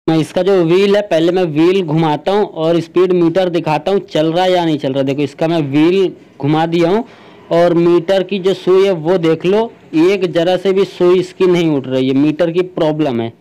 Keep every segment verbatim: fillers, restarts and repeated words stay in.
मैं इसका जो व्हील है, पहले मैं व्हील घुमाता हूँ और स्पीड मीटर दिखाता हूँ चल रहा है या नहीं चल रहा। देखो इसका मैं व्हील घुमा दिया हूँ और मीटर की जो सुई है वो देख लो, एक जरा से भी सुई इसकी नहीं उठ रही है, मीटर की प्रॉब्लम है।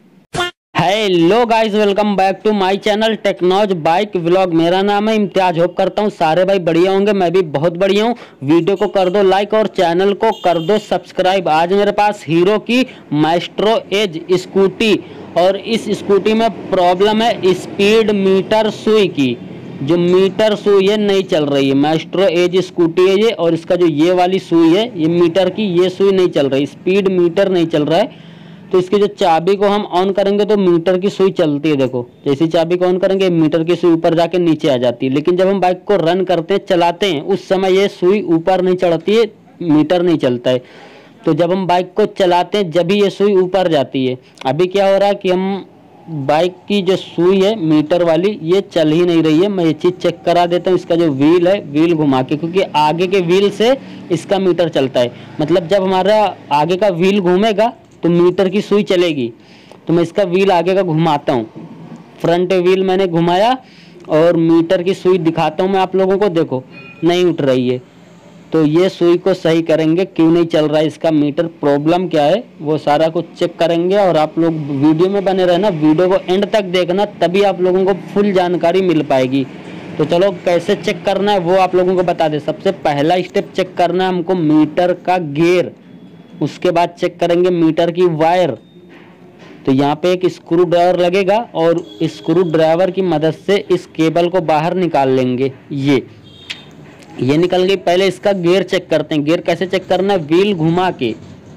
Hello guys, welcome back to my channel technos bike vlog. मेरा नाम है इम्तियाज। होप करता हूँ सारे भाई बढ़िया होंगे, मैं भी बहुत बढ़िया हूँ। वीडियो को कर दो लाइक और चैनल को कर दो सब्सक्राइब। आज मेरे पास हीरो की माइस्ट्रो एज स्कूटी, और इस स्कूटी में प्रॉब्लम है स्पीड मीटर सुई की। जो मीटर सुई है नहीं चल रही है। माइस्ट्रो एज स्कूटी है ये, और इसका जो ये वाली सुई है ये मीटर की, ये सुई नहीं चल रही, स्पीड मीटर नहीं चल रहा है। तो इसकी जो चाबी को हम ऑन करेंगे तो मीटर की सुई चलती है। देखो जैसी चाबी को ऑन करेंगे मीटर की सुई ऊपर जाके नीचे आ जाती है, लेकिन जब हम बाइक को रन करते हैं, चलाते हैं, उस समय ये सुई ऊपर नहीं चढ़ती है, मीटर नहीं चलता है। तो जब हम बाइक को चलाते हैं जब भी ये सुई ऊपर जाती है। अभी क्या हो रहा है कि हम बाइक की जो सुई है मीटर वाली ये चल ही नहीं रही है। मैं ये चीज़ चेक करा देता हूँ। इसका जो व्हील है व्हील घुमा के, क्योंकि आगे के व्हील से इसका मीटर चलता है। मतलब जब हमारा आगे का व्हील घूमेगा तो मीटर की सुई चलेगी। तो मैं इसका व्हील आगे का घुमाता हूँ, फ्रंट व्हील मैंने घुमाया और मीटर की सुई दिखाता हूँ मैं आप लोगों को। देखो नहीं उठ रही है, तो ये सुई को सही करेंगे, क्यों नहीं चल रहा है इसका मीटर, प्रॉब्लम क्या है वो सारा कुछ चेक करेंगे। और आप लोग वीडियो में बने रहना, वीडियो को एंड तक देखना, तभी आप लोगों को फुल जानकारी मिल पाएगी। तो चलो कैसे चेक करना है वो आप लोगों को बता दे। सबसे पहला स्टेप चेक करना है हमको मीटर का गियर, उसके बाद चेक करेंगे मीटर की वायर। तो यहाँ पे एक स्क्रू ड्राइवर लगेगा और स्क्रू ड्राइवर की मदद से इस केबल को बाहर निकाल लेंगे। ये ये निकल गई। पहले इसका गियर चेक करते हैं। गियर कैसे चेक करना है, व्हील घुमा के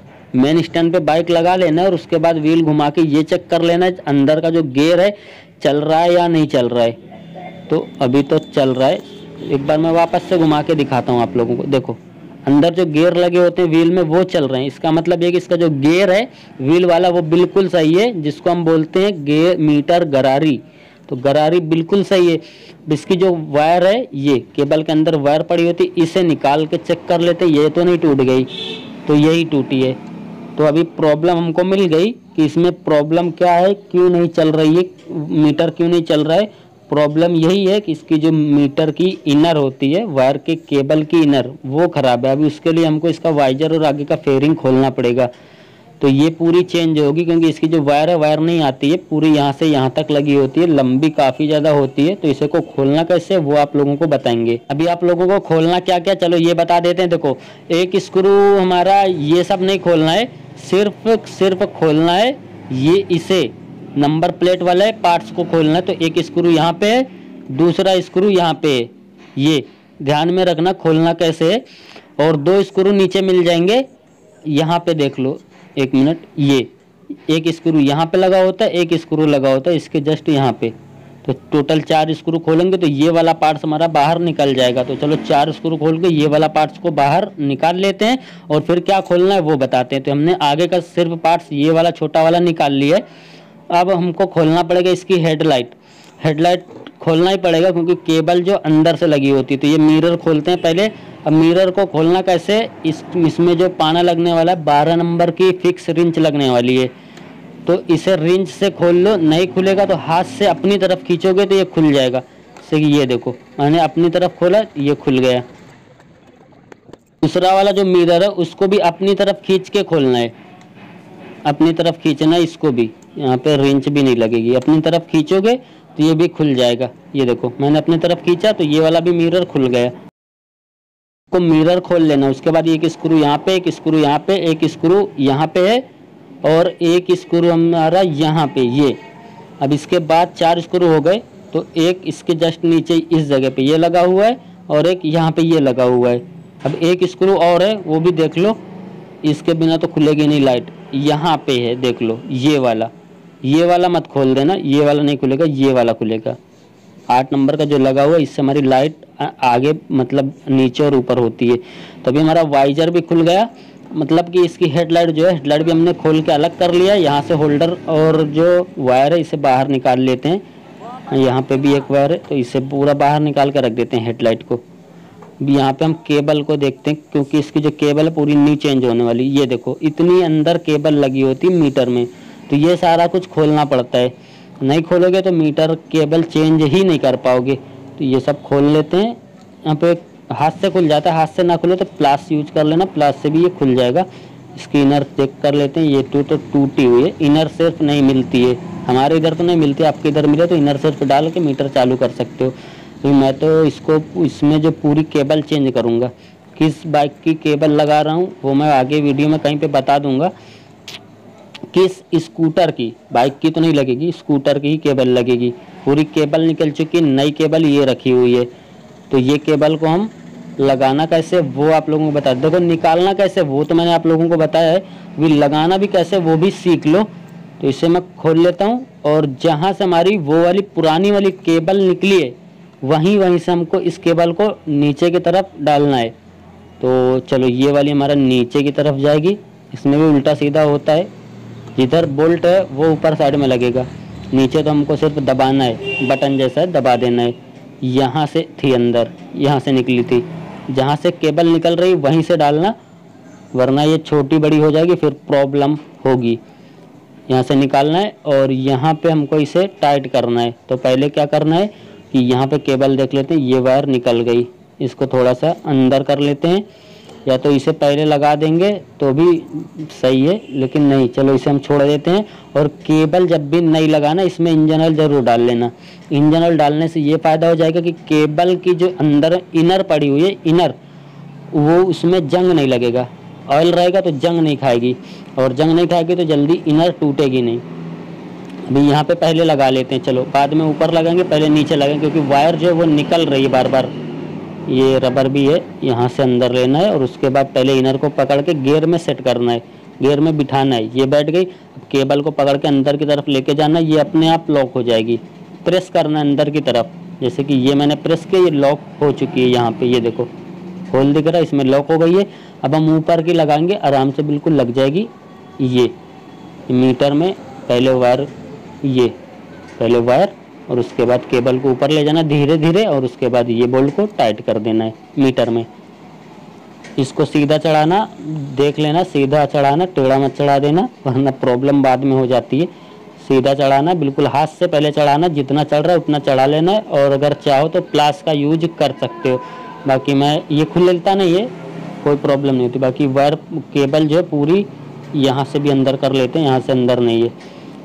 मेन स्टैंड पे बाइक लगा लेना है और उसके बाद व्हील घुमा के ये चेक कर लेना है अंदर का जो गियर है चल रहा है या नहीं चल रहा है। तो अभी तो चल रहा है। एक बार मैं वापस से घुमा के दिखाता हूँ आप लोगों को। देखो अंदर जो गियर लगे होते हैं व्हील में वो चल रहे हैं। इसका मतलब ये कि इसका जो गियर है व्हील वाला वो बिल्कुल सही है, जिसको हम बोलते हैं गियर मीटर गरारी। तो गरारी बिल्कुल सही है। इसकी जो वायर है, ये केबल के अंदर वायर पड़ी होती है, इसे निकाल के चेक कर लेते। ये तो नहीं टूट गई, तो यही टूटी है। तो अभी प्रॉब्लम हमको मिल गई कि इसमें प्रॉब्लम क्या है, क्यों नहीं चल रही है मीटर, क्यों नहीं चल रहा है। प्रॉब्लम यही है कि इसकी जो मीटर की इनर होती है, वायर के केबल की इनर, वो ख़राब है। अभी उसके लिए हमको इसका वाइजर और आगे का फेयरिंग खोलना पड़ेगा। तो ये पूरी चेंज होगी, क्योंकि इसकी जो वायर है वायर नहीं आती है, पूरी यहाँ से यहाँ तक लगी होती है, लंबी काफ़ी ज़्यादा होती है। तो इसे को खोलना कैसे वो आप लोगों को बताएंगे। अभी आप लोगों को खोलना क्या क्या, चलो ये बता देते हैं। देखो एक स्क्रू हमारा ये सब नहीं खोलना है, सिर्फ सिर्फ खोलना है ये, इसे नंबर प्लेट वाले पार्ट्स को खोलना है। तो एक स्क्रू यहाँ पे है, दूसरा स्क्रू यहाँ पे है, ये ध्यान में रखना खोलना कैसे है। और दो स्क्रू नीचे मिल जाएंगे, यहाँ पे देख लो एक मिनट, ये एक स्क्रू यहाँ पे लगा होता है, एक स्क्रू लगा होता है इसके जस्ट यहाँ पे। तो टोटल चार स्क्रू खोलेंगे तो ये वाला पार्ट्स हमारा बाहर निकल जाएगा। तो चलो चार स्क्रू खोल के ये वाला पार्ट्स को बाहर निकाल लेते हैं और फिर क्या खोलना है वो बताते हैं। तो हमने आगे का सिर्फ पार्ट्स ये वाला छोटा वाला निकाल लिया है। अब हमको खोलना पड़ेगा इसकी हेडलाइट। हेडलाइट खोलना ही पड़ेगा क्योंकि केबल जो अंदर से लगी होती है। तो ये मिरर खोलते हैं पहले। अब मिरर को खोलना कैसे, इस इसमें जो पाना लगने वाला है बारह नंबर की फिक्स रिंच लगने वाली है। तो इसे रिंच से खोल लो, नहीं खुलेगा तो हाथ से अपनी तरफ खींचोगे तो ये खुल जाएगा। जैसे कि ये देखो मैंने अपनी तरफ खोला, ये खुल गया। दूसरा वाला जो मिरर है उसको भी अपनी तरफ खींच के खोलना है, अपनी तरफ खींचना है इसको भी, यहाँ पे रिंच भी नहीं लगेगी। अपनी तरफ खींचोगे तो ये भी खुल जाएगा। ये देखो मैंने अपनी तरफ खींचा तो ये वाला भी मिरर खुल गया। को मिरर खोल लेना। उसके बाद एक स्क्रू यहाँ पे, एक स्क्रू यहाँ पे, एक स्क्रू यहाँ पे है और एक स्क्रू हमारा यहाँ पे ये। अब इसके बाद चार स्क्रू हो गए। तो एक इसके जस्ट नीचे इस जगह पे ये लगा हुआ है और एक यहाँ पे ये लगा हुआ है। अब एक स्क्रू और है, वो भी देख लो, इसके बिना तो खुलेगी नहीं लाइट। यहाँ पे है देख लो, ये वाला, ये वाला मत खोल देना, ये वाला नहीं खुलेगा, ये वाला खुलेगा। आठ नंबर का जो लगा हुआ है इससे हमारी लाइट आगे मतलब नीचे और ऊपर होती है। तो अभी हमारा वाइजर भी खुल गया, मतलब कि इसकी हेडलाइट जो है, हेडलाइट भी हमने खोल के अलग कर लिया। यहाँ से होल्डर और जो वायर है इसे बाहर निकाल लेते हैं। यहाँ पे भी एक वायर है तो इसे पूरा बाहर निकाल कर रख देते हैं हेडलाइट को। यहाँ पे हम केबल को देखते हैं, क्योंकि इसकी जो केबल है पूरी नहीं चेंज होने वाली। ये देखो इतनी अंदर केबल लगी होती है मीटर में। तो ये सारा कुछ खोलना पड़ता है। नहीं खोलोगे तो मीटर केबल चेंज ही नहीं कर पाओगे। तो ये सब खोल लेते हैं। यहाँ पे हाथ से खुल जाता है, हाथ से ना खुले तो प्लास यूज कर लेना, प्लास से भी ये खुल जाएगा। इसकी इनर चेक कर लेते हैं। ये टू तो टूटी हुई है, इनर सिर्फ नहीं मिलती है, हमारे इधर तो नहीं मिलती, आपके इधर मिले तो इनर सिर्फ डाल के मीटर चालू कर सकते हो। तो मैं तो इसको इसमें जो पूरी केबल चेंज करूँगा, किस बाइक की केबल लगा रहा हूँ वो मैं आगे वीडियो में कहीं पे बता दूंगा। किस स्कूटर की, बाइक की तो नहीं लगेगी, स्कूटर की ही केबल लगेगी। पूरी केबल निकल चुकी, नई केबल ये रखी हुई है। तो ये केबल को हम लगाना कैसे वो आप लोगों को बता, देखो निकालना कैसे वो तो मैंने आप लोगों को बताया है, भी लगाना भी कैसे वो भी सीख लो। तो इसे मैं खोल लेता हूँ और जहाँ से हमारी वो वाली पुरानी वाली केबल निकली है वहीं वहीं से हमको इस केबल को नीचे की तरफ डालना है। तो चलो ये वाली हमारा नीचे की तरफ जाएगी, इसमें भी उल्टा सीधा होता है, जिधर बोल्ट है वो ऊपर साइड में लगेगा, नीचे तो हमको सिर्फ दबाना है, बटन जैसा है दबा देना है। यहाँ से थी अंदर, यहाँ से निकली थी, जहाँ से केबल निकल रही वहीं से डालना, वरना ये छोटी बड़ी हो जाएगी फिर प्रॉब्लम होगी। यहाँ से निकालना है और यहाँ पे हमको इसे टाइट करना है। तो पहले क्या करना है कि यहाँ पे केबल देख लेते हैं, ये वायर निकल गई, इसको थोड़ा सा अंदर कर लेते हैं, या तो इसे पहले लगा देंगे तो भी सही है, लेकिन नहीं, चलो इसे हम छोड़ देते हैं। और केबल जब भी नहीं लगाना इसमें इंजन ऑयल ज़रूर डाल लेना। इंजन ऑयल डालने से ये फ़ायदा हो जाएगा कि केबल की जो अंदर इनर पड़ी हुई है, इनर वो उसमें जंग नहीं लगेगा, ऑयल रहेगा तो जंग नहीं खाएगी, और जंग नहीं खाएगी तो जल्दी इनर टूटेगी नहीं। अभी यहाँ पे पहले लगा लेते हैं, चलो बाद में ऊपर लगाएंगे, पहले नीचे लगाएंगे क्योंकि वायर जो है वो निकल रही है बार बार। ये रबर भी है, यहाँ से अंदर लेना है और उसके बाद पहले इनर को पकड़ के गियर में सेट करना है, गियर में बिठाना है। ये बैठ गई, अब केबल को पकड़ के अंदर की तरफ लेके जाना, ये अपने आप लॉक हो जाएगी। प्रेस करना है अंदर की तरफ, जैसे कि ये मैंने प्रेस किया, ये लॉक हो चुकी है। यहाँ पे ये देखो होल दिख रहा है, इसमें लॉक हो गई है। अब हम ऊपर की लगाएंगे, आराम से बिल्कुल लग जाएगी। ये मीटर में पहले वायर, ये पहले वायर और उसके बाद केबल को ऊपर ले जाना धीरे धीरे, और उसके बाद ये बोल्ट को टाइट कर देना है मीटर में। इसको सीधा चढ़ाना, देख लेना सीधा चढ़ाना, टेढ़ा मत चढ़ा देना वरना प्रॉब्लम बाद में हो जाती है। सीधा चढ़ाना, बिल्कुल हाथ से पहले चढ़ाना, जितना चढ़ रहा है उतना चढ़ा लेना है। और अगर चाहो तो प्लास का यूज कर सकते हो, बाकी मैं ये खुल लेता नहीं है, कोई प्रॉब्लम नहीं होती। बाकी वायर केबल जो है पूरी यहाँ से भी अंदर कर लेते हैं, यहाँ से अंदर नहीं है।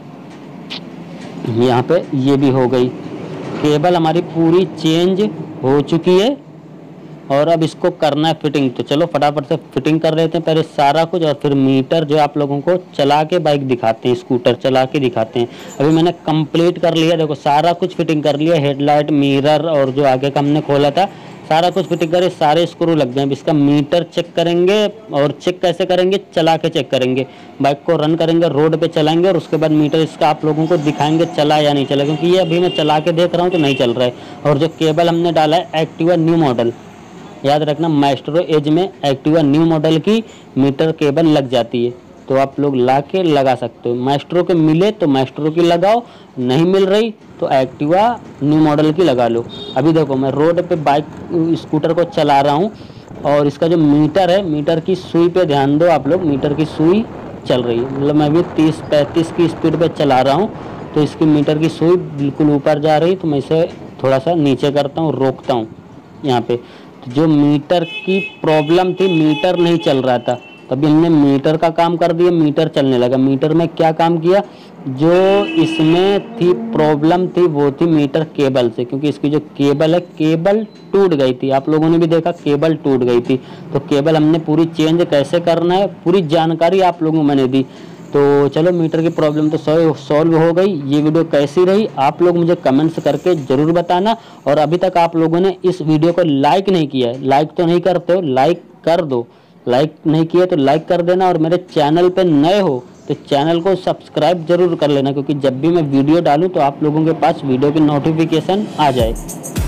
यहाँ पे ये भी हो गई, केबल हमारी पूरी चेंज हो चुकी है। और अब इसको करना है फिटिंग, तो चलो फटाफट से फिटिंग कर लेते हैं पहले सारा कुछ, और फिर मीटर जो आप लोगों को चला के बाइक दिखाते हैं, स्कूटर चला के दिखाते हैं। अभी मैंने कंप्लीट कर लिया, देखो सारा कुछ फिटिंग कर लिया, हेडलाइट, मिरर और जो आगे का हमने खोला था सारा कुछ फिटिंग करे, सारे स्क्रू लग गए। अब इसका मीटर चेक करेंगे, और चेक कैसे करेंगे, चला के चेक करेंगे। बाइक को रन करेंगे, रोड पे चलाएंगे और उसके बाद मीटर इसका आप लोगों को दिखाएंगे चला या नहीं चला, क्योंकि ये अभी मैं चला के देख रहा हूँ तो नहीं चल रहा है। और जो केबल हमने डाला है एक्टिवा न्यू मॉडल, याद रखना माइस्ट्रो एज में एक्टिवा न्यू मॉडल की मीटर केबल लग जाती है, तो आप लोग ला के लगा सकते हो। माइस्ट्रो के मिले तो माइस्ट्रो की लगाओ, नहीं मिल रही तो एक्टिवा न्यू मॉडल की लगा लो। अभी देखो मैं रोड पे बाइक स्कूटर को चला रहा हूँ, और इसका जो मीटर है, मीटर की सुई पे ध्यान दो आप लोग, मीटर की सुई चल रही है, मतलब मैं भी तीस पैंतीस की स्पीड पे चला रहा हूँ, तो इसकी मीटर की सुई बिल्कुल ऊपर जा रही, तो मैं इसे थोड़ा सा नीचे करता हूँ, रोकता हूँ यहाँ पे। तो जो मीटर की प्रॉब्लम थी, मीटर नहीं चल रहा था, तभी हमने मीटर का काम कर दिया, मीटर चलने लगा। मीटर में क्या काम किया, जो इसमें थी प्रॉब्लम थी वो थी मीटर केबल से, क्योंकि इसकी जो केबल है, केबल टूट गई थी, आप लोगों ने भी देखा केबल टूट गई थी। तो केबल हमने पूरी चेंज कैसे करना है, पूरी जानकारी आप लोगों को मैंने दी। तो चलो मीटर की प्रॉब्लम तो सॉल्व हो गई। ये वीडियो कैसी रही आप लोग मुझे कमेंट्स करके ज़रूर बताना। और अभी तक आप लोगों ने इस वीडियो को लाइक नहीं किया है, लाइक तो नहीं करते हो, लाइक कर दो, लाइक नहीं किया तो लाइक कर देना। और मेरे चैनल पे नए हो तो चैनल को सब्सक्राइब जरूर कर लेना, क्योंकि जब भी मैं वीडियो डालूं तो आप लोगों के पास वीडियो की नोटिफिकेशन आ जाए।